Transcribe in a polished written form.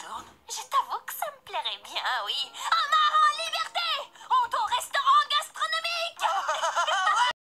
tourne. Je t'avoue que ça me plairait bien, oui.